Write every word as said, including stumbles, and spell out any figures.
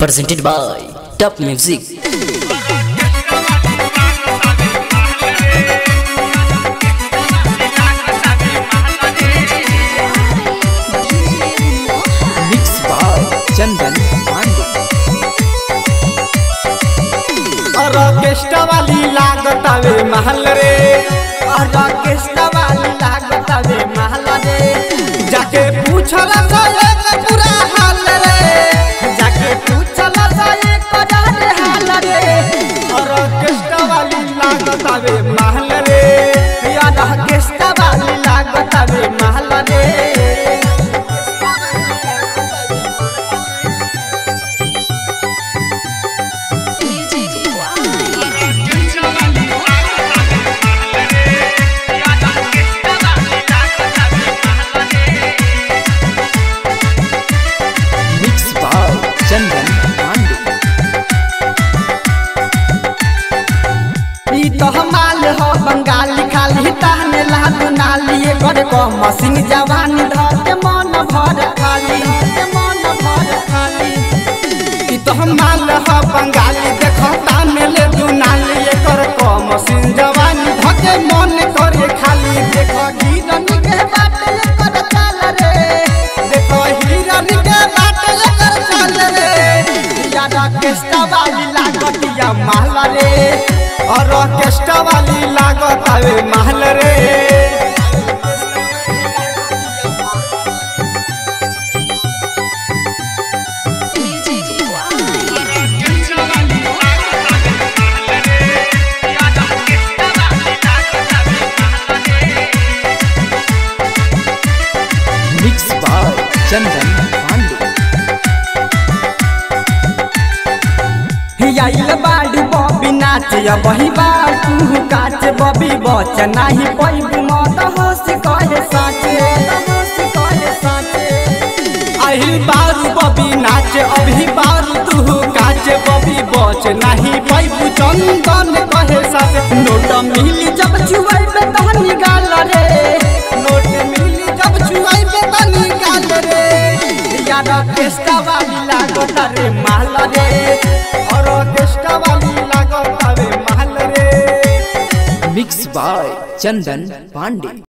presented by Top Music. Mixed by Chandan Pandey. Orchestra वाली लागत आवे महल रे, ऑर्केस्ट्रा वाली लागत आवे महल रे। जाके पूछला सा एक पूरा हाल रे, जाके पूछला सा एक हजार हाल रे। ऑर्केस्ट्रा वाली लागत आवे महल रे, ऑर्केस्ट्रा वाली लागत आवे महल रे। Chandan Pandey. ई तो हमाल हो बंगाली खाली ताने लादू नाली कर को मसिंग जवानी धर के मन भर खाली के मन भर खाली। ई तो हमाल हो बंगाली देखो ताने ले दू नाली कर को मसिंग जवानी धर के मन करे खाली। देखो हिरन के बाटे कर चाल रे, देखो हिरन के बाटे कर चाल रे। ऑर्केस्ट्रा वाली लागत या महल रे, और ऑर्केस्ट्रा वाली लागत आवे महल रे। Mixed by Chandan Pandey. आइल बाड़ी बबी नाच वही बार तू काच बबी बच नाही पैबू मत होश कहे साचे होश कहे साचे। आइल बारू बबी नाच अभी बारू तू काच बबी बच नाही पैबू चंदन कहे साचे। नोट मिली जब छुआई पे तहनी गाल रे, नोट मिली जब छुआई पे तहनी गाल रे। यार ऑर्केस्ट्रा वाली लागत रे महल रे, और ऑर्केस्ट्रा वाली लागत आवे महल रे। Mixed by Chandan Pandey.